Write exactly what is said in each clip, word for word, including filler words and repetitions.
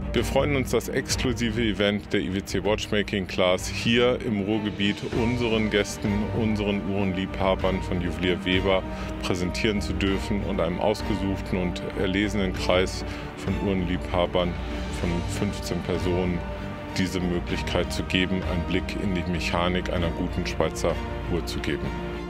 Wir freuen uns, das exklusive Event der I W C Watchmaking Class hier im Ruhrgebiet unseren Gästen, unseren Uhrenliebhabern von Juwelier Weber präsentieren zu dürfen und einem ausgesuchten und erlesenen Kreis von Uhrenliebhabern von fünfzehn Personen diese Möglichkeit zu geben, einen Blick in die Mechanik einer guten Schweizer Uhr zu geben.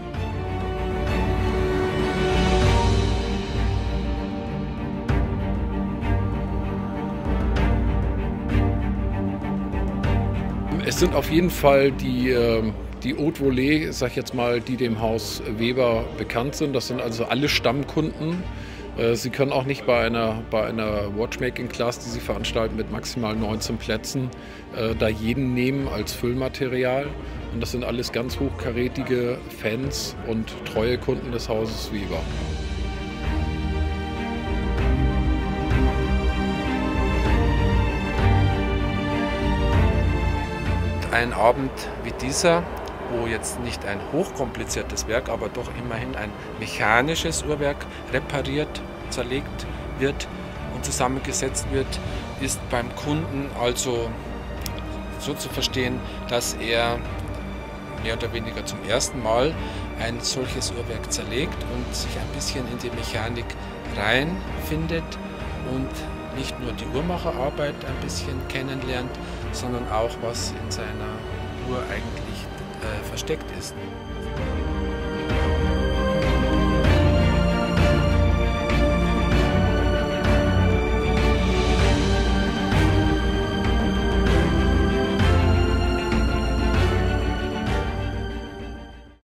Es sind auf jeden Fall die, die Haute Volée, sag ich jetzt mal, die dem Haus Weber bekannt sind. Das sind also alle Stammkunden. Sie können auch nicht bei einer, bei einer Watchmaking Class, die Sie veranstalten, mit maximal neunzehn Plätzen, da jeden nehmen als Füllmaterial. Und das sind alles ganz hochkarätige Fans und treue Kunden des Hauses Weber. Ein Abend wie dieser, wo jetzt nicht ein hochkompliziertes Werk, aber doch immerhin ein mechanisches Uhrwerk repariert, zerlegt wird und zusammengesetzt wird, ist beim Kunden also so zu verstehen, dass er mehr oder weniger zum ersten Mal ein solches Uhrwerk zerlegt und sich ein bisschen in die Mechanik reinfindet und nicht nur die Uhrmacherarbeit ein bisschen kennenlernt, sondern auch, was in seiner Uhr eigentlich äh, versteckt ist.